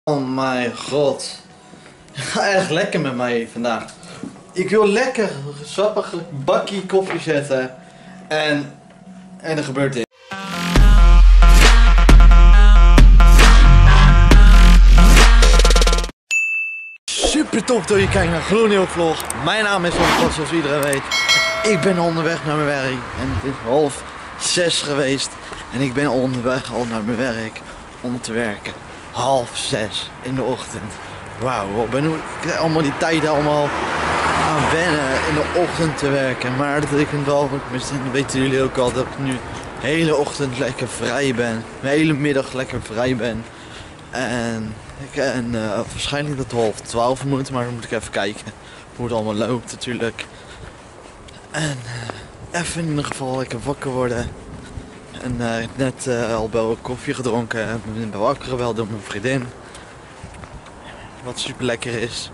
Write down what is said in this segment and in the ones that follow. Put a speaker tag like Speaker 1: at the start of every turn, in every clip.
Speaker 1: Oh mijn god. Het gaat echt lekker met mij vandaag. Ik wil lekker sappig bakkie koffie zetten. En er gebeurt dit. Super tof dat je kijkt naar Gloednieuwe Vlog. Mijn naam is Ron, zoals iedereen weet. Ik ben onderweg naar mijn werk. En het is 5:30 geweest. En ik ben onderweg al naar mijn werk om te werken. 5:30 in de ochtend. Wauw, ik ben allemaal die tijden allemaal aan wennen in de ochtend te werken. Maar dat betekent wel, misschien weten jullie ook al, dat ik nu de hele ochtend lekker vrij ben. De hele middag lekker vrij ben. En waarschijnlijk dat het 11:30 moet, maar dan moet ik even kijken hoe het allemaal loopt natuurlijk. En even in ieder geval lekker wakker worden. En net al wel koffie gedronken en ben wakker geweld door mijn vriendin. Wat super lekker is.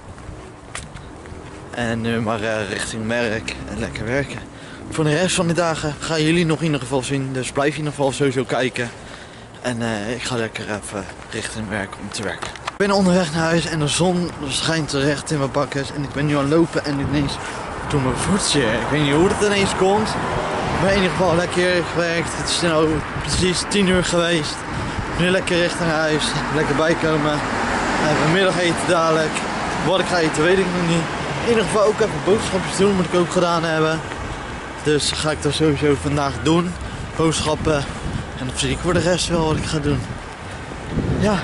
Speaker 1: En nu maar richting werk en lekker werken. Voor de rest van de dagen gaan jullie nog in ieder geval zien, dus blijf in ieder geval sowieso kijken. En ik ga lekker even richting werk om te werken. Ik ben onderweg naar huis en de zon schijnt terecht in mijn bakkes. En ik ben nu aan het lopen en ineens doe mijn voet zeer. Ik weet niet hoe het ineens komt. Maar in ieder geval lekker gewerkt. Het is nu precies 10 uur geweest. Nu lekker richting huis. Lekker bijkomen. Even middageten dadelijk. Wat ik ga eten weet ik nog niet. In ieder geval ook even boodschapjes doen. Moet ik ook gedaan hebben. Dus ga ik dat sowieso vandaag doen. Boodschappen. En dan zie ik voor de rest wel wat ik ga doen. Ja.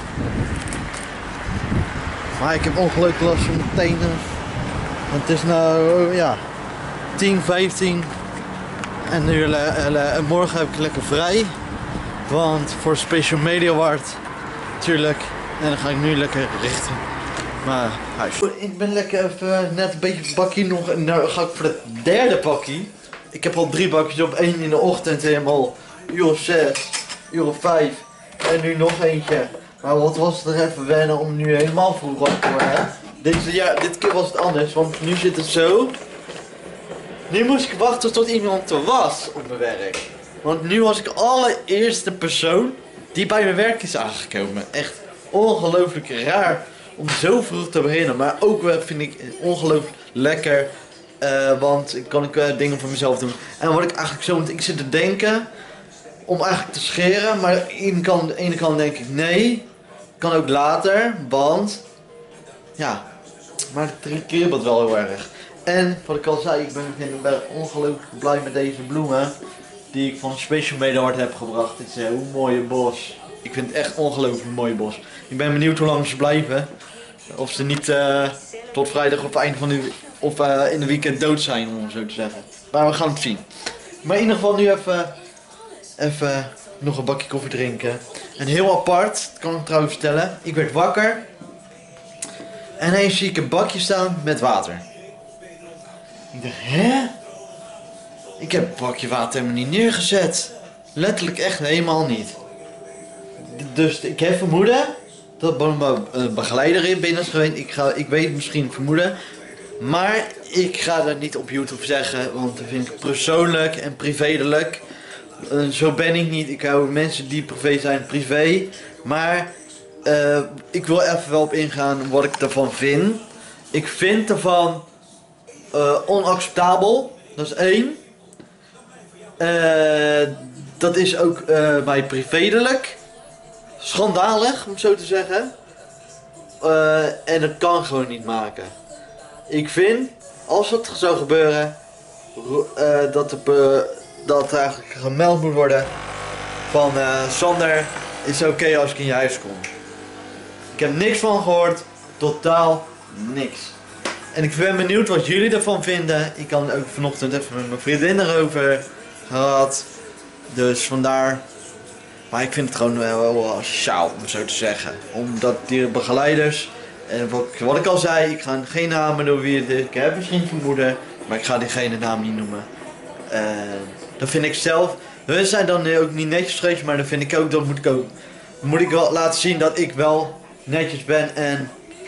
Speaker 1: Maar ik heb ongelukkig last van mijn tenen. Want het is nou ja 10:15. En nu, morgen heb ik lekker vrij. Want voor Special Media Award natuurlijk. En dan ga ik nu lekker richting mijn huis. Ik ben lekker even net een beetje bakkie nog. En nu ga ik voor de derde bakkie. Ik heb al 3 bakjes op. 1 in de ochtend helemaal. 6 uur 5. En nu nog eentje. Maar wat was het er even wennen om nu helemaal vroeg wakker te worden. Dit keer was het anders. Want nu zit het zo. Nu moest ik wachten tot iemand er was op mijn werk. Want nu was ik de allereerste persoon die bij mijn werk is aangekomen. Echt ongelooflijk raar om zo vroeg te beginnen. Maar ook vind ik ongelooflijk lekker. Want ik kan dingen voor mezelf doen. En wat ik eigenlijk zo, want ik zit te denken om eigenlijk te scheren. Maar aan de ene kant denk ik nee. Kan ook later. Want ja, maar het kriebelt wel heel erg. En wat ik al zei, ik ben ongelooflijk blij met deze bloemen die ik van Special Media Award heb gebracht. Dit is een mooie bos. Ik vind het echt ongelooflijk een mooie bos. Ik ben benieuwd hoe lang ze blijven. Of ze niet tot vrijdag of eind van in de weekend dood zijn, om zo te zeggen. Maar we gaan het zien. Maar in ieder geval nu even nog een bakje koffie drinken. En heel apart, dat kan ik trouwens vertellen. Ik werd wakker. En ineens zie ik een bakje staan met water. Ik dacht, hè? Ik heb het bakje water helemaal niet neergezet. Letterlijk echt helemaal niet. Dus ik heb vermoeden dat mijn begeleider in binnen is geweest. Ik weet misschien vermoeden. Maar ik ga dat niet op YouTube zeggen. Want dat vind ik persoonlijk en privédelijk. Zo ben ik niet. Ik hou mensen die privé zijn privé. Maar ik wil even wel op ingaan wat ik ervan vind. Ik vind ervan onacceptabel. Dat is 1. Dat is ook mij privédelijk. Schandalig, om zo te zeggen. En dat kan gewoon niet maken. Ik vind, als het zou gebeuren, dat eigenlijk gemeld moet worden van Sander, is het oké als ik in je huis kom. Ik heb niks van gehoord, totaal niks. En ik ben benieuwd wat jullie ervan vinden. Ik kan ook vanochtend even met mijn vriendin erover gehad. Dus vandaar. Maar ik vind het gewoon wel asociaal, om zo te zeggen. Omdat die begeleiders, en wat ik al zei, ik ga geen namen noemen wie het is. Ik heb misschien vermoeden, maar ik ga diegene naam niet noemen. Dat vind ik zelf. We zijn dan ook niet netjes geweest, maar dan vind ik ook, dat moet ik wel laten zien dat ik wel netjes ben en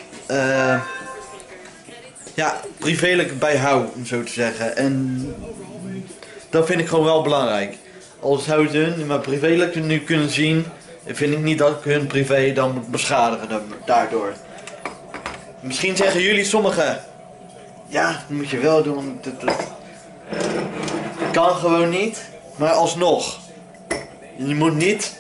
Speaker 1: ja, privéelijk bijhoud, om zo te zeggen. En dat vind ik gewoon wel belangrijk. Als zou ze maar privéelijk nu kunnen zien vind ik niet dat ik hun privé dan moet beschadigen daardoor. Misschien zeggen jullie sommigen, ja, dat moet je wel doen, dat kan gewoon niet, maar alsnog, je moet niet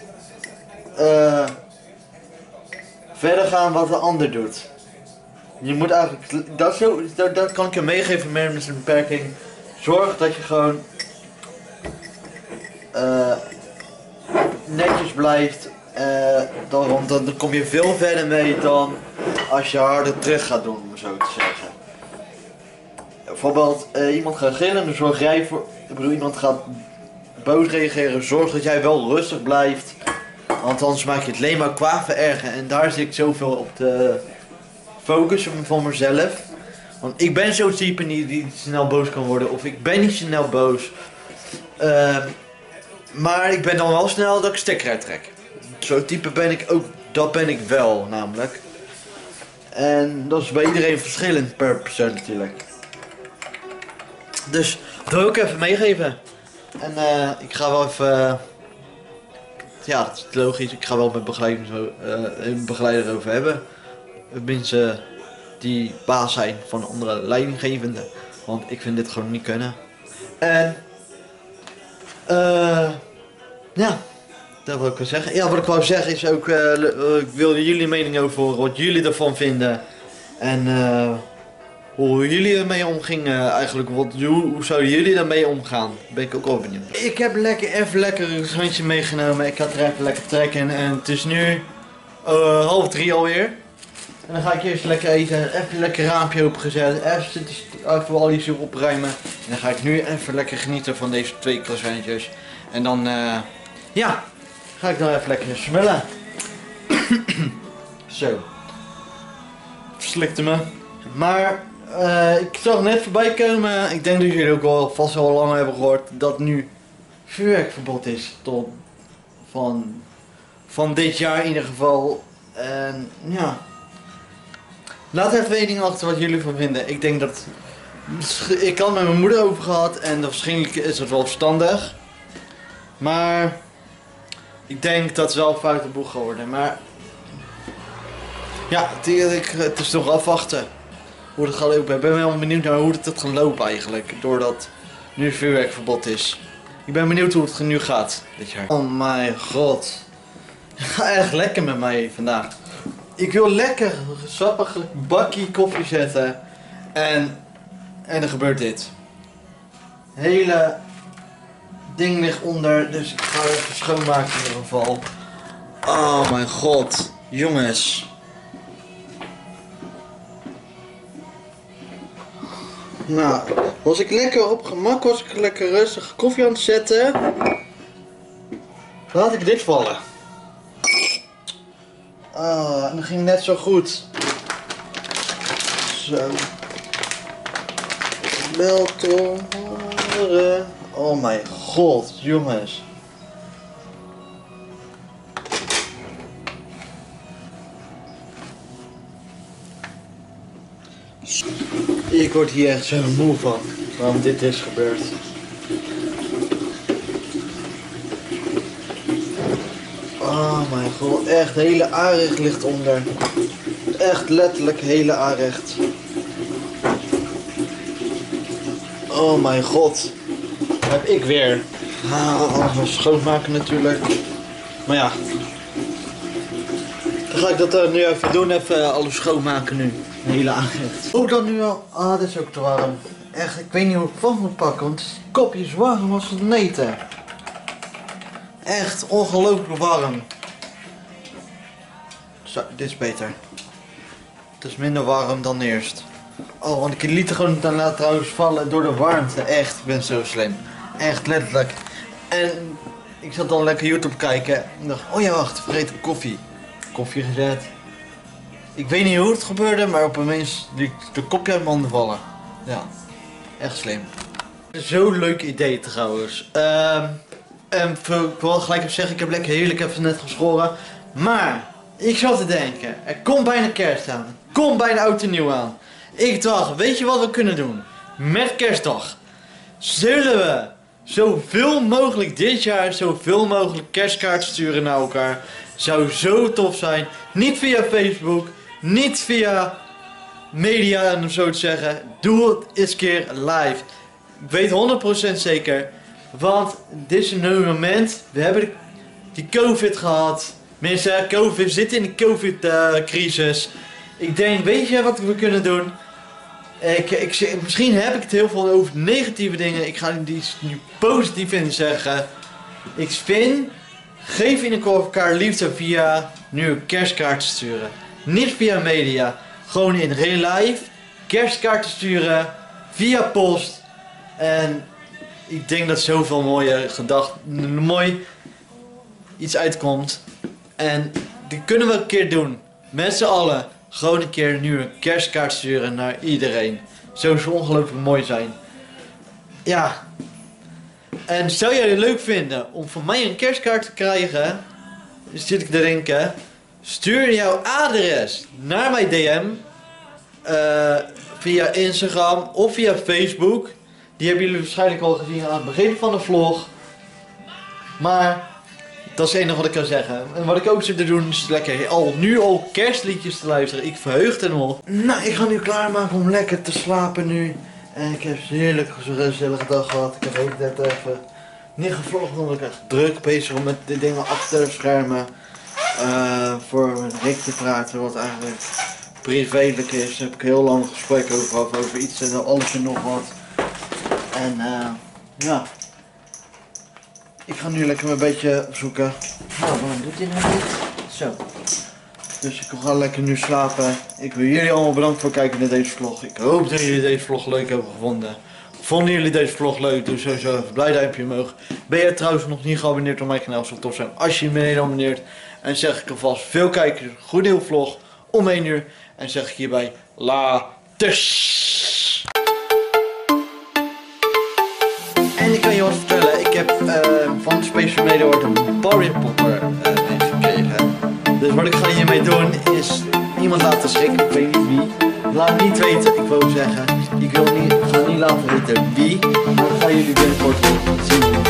Speaker 1: verder gaan wat de ander doet. Je moet eigenlijk, dat kan ik je meegeven met een beperking, zorg dat je gewoon netjes blijft, want dan kom je veel verder mee dan als je harder terug gaat doen, om zo te zeggen. Bijvoorbeeld iemand gaat gillen, dan zorg jij voor, iemand gaat boos reageren, zorg dat jij wel rustig blijft, want anders maak je het alleen maar kwaad verergeren en daar zit ik zoveel op te focussen van mezelf. Want ik ben zo'n type die snel boos kan worden, of ik ben niet snel boos. Maar ik ben dan wel snel dat ik stekker uittrek. Zo'n type ben ik ook, dat ben ik wel namelijk. En dat is bij iedereen verschillend per persoon natuurlijk. Dus dat wil ik even meegeven. En ik ga wel even, ja dat is logisch, ik ga wel met een begeleider over hebben. Mensen die baas zijn van andere leidinggevenden. Want ik vind dit gewoon niet kunnen. En ja, dat wil ik wel zeggen. Ja, wat ik wou zeggen is ook, ik wilde jullie mening over horen, wat jullie ervan vinden. En hoe jullie ermee omgingen eigenlijk. Hoe zouden jullie daarmee omgaan? Ben ik ook wel benieuwd. Ik heb even lekker een randje meegenomen. Ik had er even lekker trek in. En het is nu 2:30 alweer. En dan ga ik eerst lekker eten, even lekker raampje opengezet, even al die soep opruimen. En dan ga ik nu even lekker genieten van deze 2 croissantjes. En dan, ja, ga ik dan even lekker smullen. Zo. Verslikte me. Maar, ik zag net voorbij komen, ik denk dat jullie ook al vast wel lang hebben gehoord, dat nu vuurwerkverbod is. Tot van dit jaar in ieder geval. En ja. Laat even weten achter wat jullie van vinden. Ik denk dat... Ik had het met mijn moeder over gehad en waarschijnlijk is het wel verstandig. Maar... Ik denk dat het wel een foute boeg geworden. Maar... Ja, het is toch afwachten. Hoe het gaat lopen. Ik ben wel benieuwd naar hoe het gaat lopen eigenlijk. Doordat nu vuurwerkverbod is. Ik ben benieuwd hoe het nu gaat dit jaar. Oh mijn god. Het gaat echt lekker met mij vandaag. Ik wil lekker sappig bakje koffie zetten en er gebeurt dit. Het hele ding ligt onder, dus ik ga even schoonmaken in ieder geval. Oh mijn god, jongens. Nou, was ik lekker op gemak, was ik lekker rustig koffie aan het zetten. Laat ik dit vallen. Ah, en dat ging net zo goed. Zo. Beltoren. Oh mijn god, jongens. Ik word hier echt zo moe van. Waarom dit is gebeurd. Oh mijn god, echt hele aanrecht ligt onder. Echt letterlijk hele aanrecht. Oh mijn god. Heb ik weer. Alles schoonmaken natuurlijk. Maar ja. Dan ga ik dat nu even doen. Even alles schoonmaken nu. Hele aanrecht. Ook dan nu al. Ah, dit is ook te warm. Echt, ik weet niet hoe ik van moet pakken. Want het kopje is warm als het neten. Echt ongelooflijk warm. Zo, dit is beter. Het is minder warm dan eerst. Oh, want ik liet er gewoon dan trouwens vallen door de warmte. Echt, ik ben zo slim. Echt, letterlijk. En ik zat dan lekker YouTube kijken. En dacht, oh ja, wacht, vergeet de koffie. Koffie gezet. Ik weet niet hoe het gebeurde, maar opeens liet de kopje uit mijn handen vallen. Ja, echt slim. Zo'n leuk idee trouwens. En ik wil gelijk even zeggen, ik heb lekker heerlijk even net geschoren. Maar, ik zat te denken, er komt bijna kerst aan. Er komt bijna oud en nieuw aan. Ik dacht, weet je wat we kunnen doen? Met kerstdag. Zullen we zoveel mogelijk dit jaar, zoveel mogelijk kerstkaarten sturen naar elkaar. Zou zo tof zijn. Niet via Facebook, niet via media om zo te zeggen. Doe het eens een keer live. Ik weet 100% zeker. Want dit is een nieuw moment. We hebben die COVID gehad. Mensen, COVID zit in de COVID-crisis. Ik denk, weet je wat we kunnen doen? Misschien heb ik het heel veel over negatieve dingen. Ik ga die nu positief in zeggen. Ik vind, geef in elkaar liefde via nu kerstkaarten sturen. Niet via media. Gewoon in real life. Kerstkaarten sturen. Via post. En ik denk dat zoveel mooi iets uitkomt. En die kunnen we een keer doen. Met z'n allen. Gewoon een keer nu een kerstkaart sturen naar iedereen. Zou zo ongelooflijk mooi zijn. Ja. En zou jij het leuk vinden om van mij een kerstkaart te krijgen? Dus zit ik te denken. Stuur jouw adres naar mijn DM. Via Instagram of via Facebook. Die hebben jullie waarschijnlijk al gezien aan het begin van de vlog. Maar dat is het enige wat ik kan zeggen. En wat ik ook zit te doen is lekker nu al kerstliedjes te luisteren. Ik verheug er nog. Nou, ik ga nu klaarmaken om lekker te slapen nu. En ik heb een heerlijk gezellige dag gehad. Ik heb de hele tijd even niet gevlogd omdat ik echt druk bezig ben met de dingen achter de schermen. Voor met Rick te praten wat eigenlijk privéelijk is. Daar heb ik heel lang gesprek over iets en alles en nog wat. En ja. Ik ga nu lekker een beetje zoeken. Nou, waarom doet hij nou niet? Zo. Dus ik ga lekker nu slapen. Ik wil jullie allemaal bedanken voor het kijken naar deze vlog. Ik hoop dat jullie deze vlog leuk hebben gevonden. Vonden jullie deze vlog leuk? Doe sowieso even een blij duimpje omhoog. Ben je trouwens nog niet geabonneerd op mijn kanaal? Zou tof zijn als je me abonneert. En zeg ik alvast veel kijkers. Goed nieuwe vlog om 1 uur. En zeg ik hierbij laters. En ik kan je wat vertellen, ik heb van de Space Tornado Award een Barry Popper meegekregen. Dus wat ik ga hiermee doen is iemand laten schrikken, ik weet niet wie. Laat niet weten, ik wil zeggen, ik ga niet laten weten wie. Maar dan gaan jullie binnenkort zien.